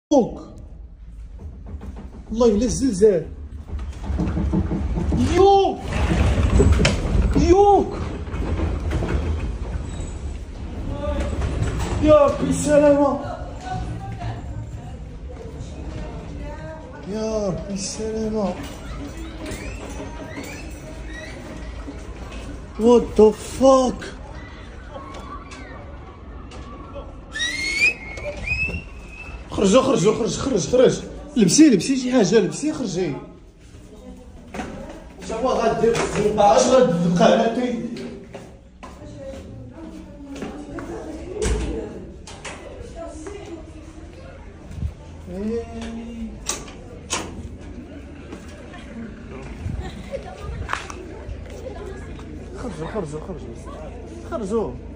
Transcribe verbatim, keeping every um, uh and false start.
يوك والله الا الزلزال. يوك يوك يا ربي السلامة، يا ربي السلامة. What the fuck؟ خرجوا خرجوا خرج خرج خرج لبسي لبسي شي حاجة، لبسي خرجي. اش هو غادير في الزنقة؟ اش غتبقى هاتي؟ خرجوا خرجوا خرجوا خرجوا